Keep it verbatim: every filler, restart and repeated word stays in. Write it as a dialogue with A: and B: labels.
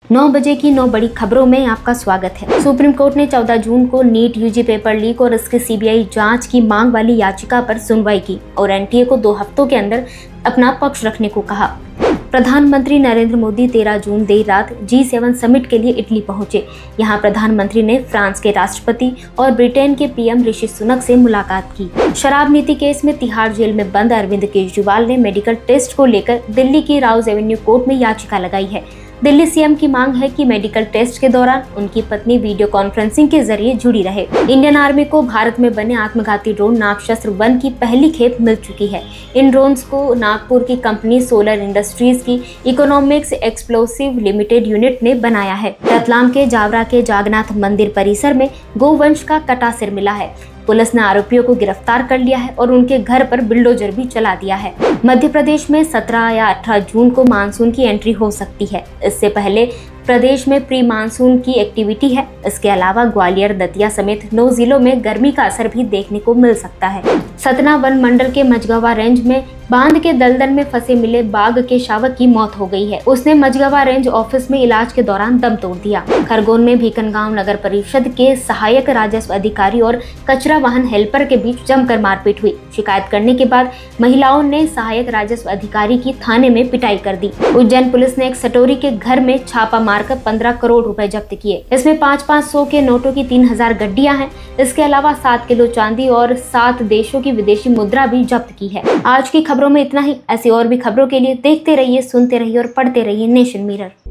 A: नौ बजे की नौ बड़ी खबरों में आपका स्वागत है। सुप्रीम कोर्ट ने चौदह जून को नीट यूजी पेपर लीक और इसके सीबीआई जांच की मांग वाली याचिका पर सुनवाई की और एनटीए को दो हफ्तों के अंदर अपना पक्ष रखने को कहा। प्रधानमंत्री नरेंद्र मोदी तेरह जून देर रात जी सेवन समिट के लिए इटली पहुंचे। यहां प्रधानमंत्री ने फ्रांस के राष्ट्रपति और ब्रिटेन के पीएम ऋषि सुनक से मुलाकात की। शराब नीति केस में तिहाड़ जेल में बंद अरविंद केजरीवाल ने मेडिकल टेस्ट को लेकर दिल्ली की राउज एवेन्यू कोर्ट में याचिका लगाई है। दिल्ली सीएम की मांग है कि मेडिकल टेस्ट के दौरान उनकी पत्नी वीडियो कॉन्फ्रेंसिंग के जरिए जुड़ी रहे। इंडियन आर्मी को भारत में बने आत्मघाती ड्रोन नागशस्त्र वन की पहली खेप मिल चुकी है। इन ड्रोन्स को नागपुर की कंपनी सोलर इंडस्ट्रीज की इकोनॉमिक्स एक्सप्लोसिव लिमिटेड यूनिट ने बनाया है। रतलाम के जावरा के जागनाथ मंदिर परिसर में गोवंश का कटा सिर मिला है। पुलिस ने आरोपियों को गिरफ्तार कर लिया है और उनके घर पर बुलडोजर भी चला दिया है। मध्य प्रदेश में सत्रह या अठारह जून को मानसून की एंट्री हो सकती है। इससे पहले प्रदेश में प्री मानसून की एक्टिविटी है। इसके अलावा ग्वालियर, दतिया समेत नौ जिलों में गर्मी का असर भी देखने को मिल सकता है। सतना वन मंडल के मझगवा रेंज में बांध के दलदल में फंसे मिले बाघ के शावक की मौत हो गई है। उसने मझगवा रेंज ऑफिस में इलाज के दौरान दम तोड़ दिया। खरगोन में भीकनगांव नगर परिषद के सहायक राजस्व अधिकारी और कचरा वाहन हेल्पर के बीच जमकर मारपीट हुई। शिकायत करने के बाद महिलाओं ने सहायक राजस्व अधिकारी की थाने में पिटाई कर दी। उज्जैन पुलिस ने एक सटोरी के घर में छापा मारकर पंद्रह करोड़ रुपए जब्त किए। इसमें पाँच पाँच सौ के नोटों की तीन हजार गड्डियां हैं। इसके अलावा सात किलो चांदी और सात देशों की विदेशी मुद्रा भी जब्त की है। आज की खबरों में इतना ही। ऐसी और भी खबरों के लिए देखते रहिए, सुनते रहिए और पढ़ते रहिए नेशन मिरर।